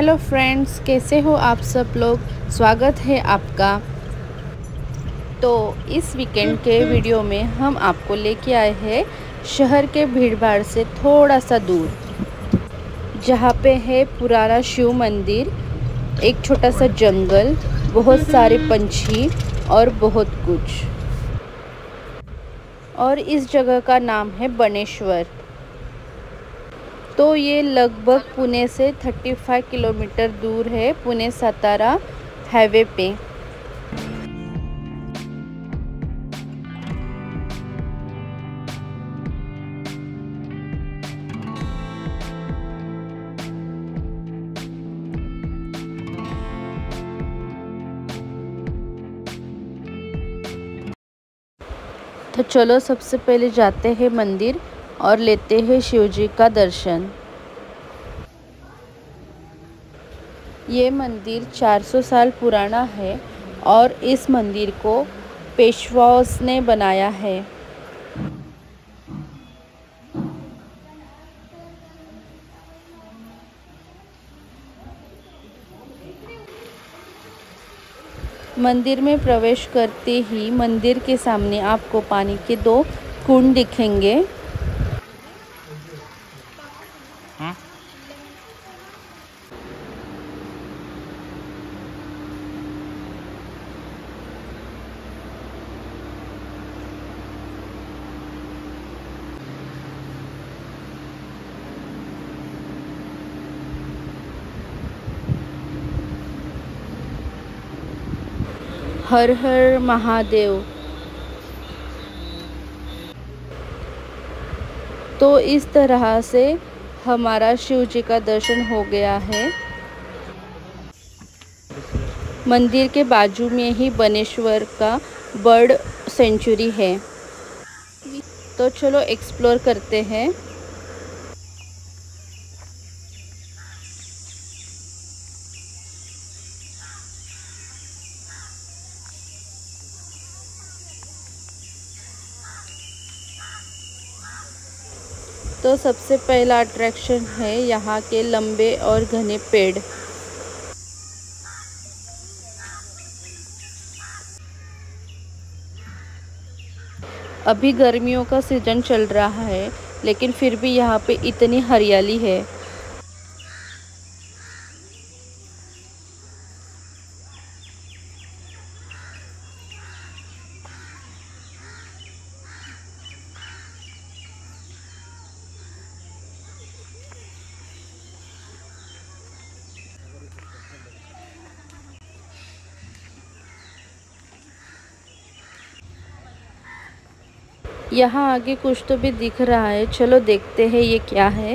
Hello friends, कैसे हो आप सब लोग। स्वागत है आपका। तो इस वीकेंड के वीडियो में हम आपको लेके आए हैं शहर के भीड़ भाड़ से थोड़ा सा दूर, जहाँ पे है पुराना शिव मंदिर, एक छोटा सा जंगल, बहुत सारे पंछी और बहुत कुछ। और इस जगह का नाम है बनेश्वर। तो ये लगभग पुणे से 35 किलोमीटर दूर है, पुणे सतारा हाईवे पे। तो चलो सबसे पहले जाते हैं मंदिर और लेते हैं शिव जी का दर्शन। ये मंदिर 400 साल पुराना है और इस मंदिर को पेशवाओं ने बनाया है। मंदिर में प्रवेश करते ही मंदिर के सामने आपको पानी के 2 कुंड दिखेंगे। हर हर महादेव। तो इस तरह से हमारा शिव जी का दर्शन हो गया है। मंदिर के बाजू में ही बनेश्वर का बर्ड सेंचुरी है। तो चलो एक्सप्लोर करते हैं। तो सबसे पहला अट्रैक्शन है यहाँ के लंबे और घने पेड़। अभी गर्मियों का सीजन चल रहा है, लेकिन फिर भी यहाँ पे इतनी हरियाली है। यहाँ आगे कुछ तो भी दिख रहा है, चलो देखते हैं ये क्या है।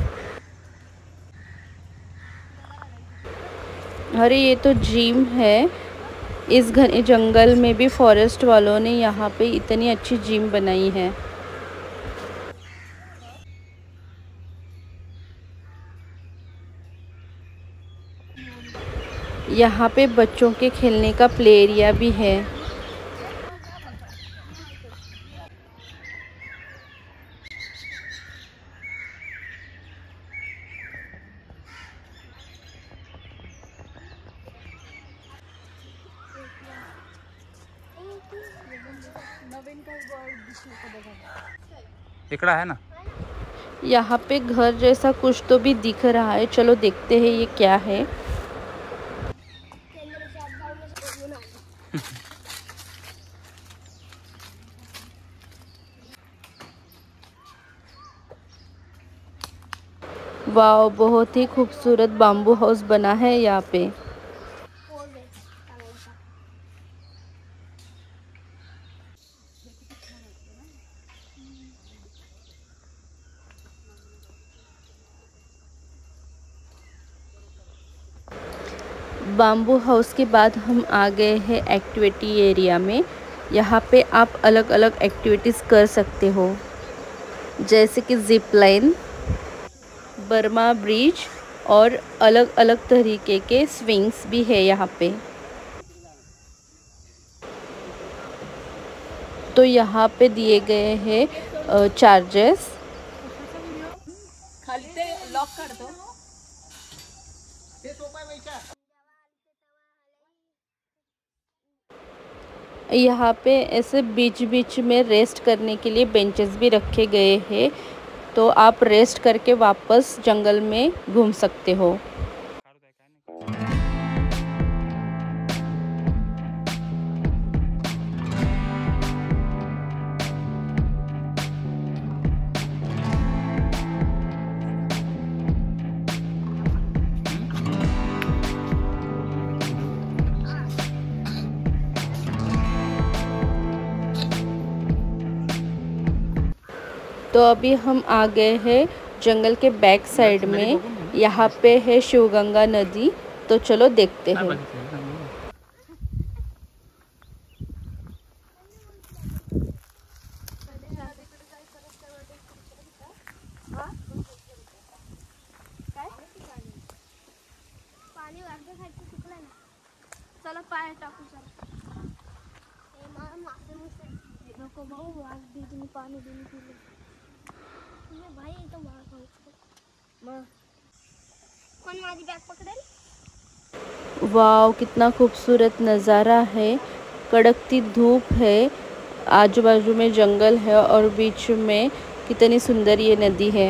अरे ये तो जिम है। इस घने जंगल में भी फॉरेस्ट वालों ने यहाँ पे इतनी अच्छी जिम बनाई है। यहाँ पे बच्चों के खेलने का प्ले एरिया भी है। इकड़ा है ना। यहाँ पे घर जैसा कुछ तो भी दिख रहा है, चलो देखते हैं ये क्या है। वाह, बहुत ही खूबसूरत बाम्बू हाउस बना है यहाँ पे। बाम्बू हाउस के बाद हम आ गए हैं एक्टिविटी एरिया में। यहाँ पे आप अलग अलग एक्टिविटीज़ कर सकते हो, जैसे कि जिप लाइन, बर्मा ब्रिज और अलग अलग तरीके के स्विंग्स भी है यहाँ पे। तो यहाँ पे दिए गए हैं चार्जेस। खाली ते लॉक कर दो। यहाँ पे ऐसे बीच बीच में रेस्ट करने के लिए बेंचेस भी रखे गए हैं, तो आप रेस्ट करके वापस जंगल में घूम सकते हो। तो अभी हम आ गए हैं जंगल के बैक साइड में। यहाँ पे है शिवगंगा नदी, तो चलो देखते हैं। चलो पाय टाकू सर नको भाऊ आज दीदी पानी देने के लिए भाई तो मार कौन माझी बैग पकड़ेल। वाव, कितना खूबसूरत नज़ारा है। कड़कती धूप है, आजू बाजू में जंगल है और बीच में कितनी सुंदर ये नदी है।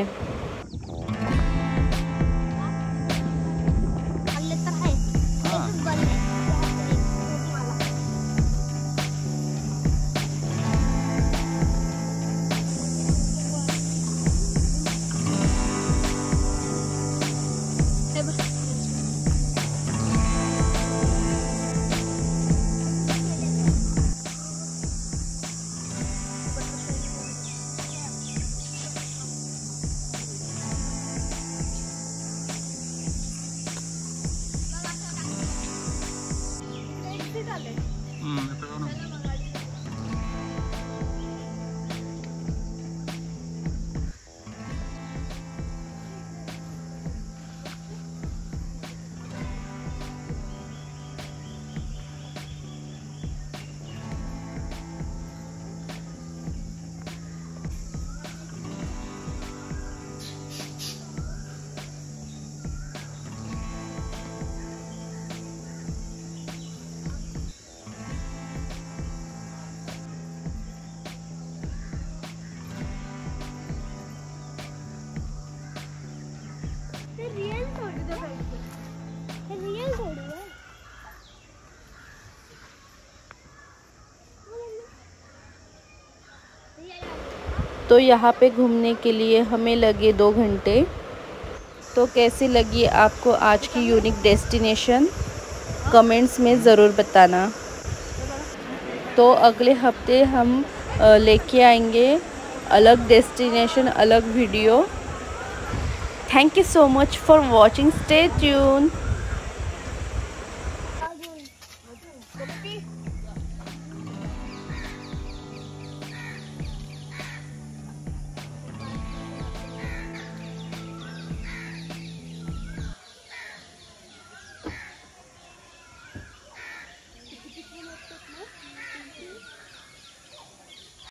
तो यहाँ पे घूमने के लिए हमें लगे 2 घंटे। तो कैसी लगी आपको आज की यूनिक डेस्टिनेशन, कमेंट्स में ज़रूर बताना। तो अगले हफ्ते हम लेके आएंगे अलग डेस्टिनेशन, अलग video. Thank you so much for watching, stay tune.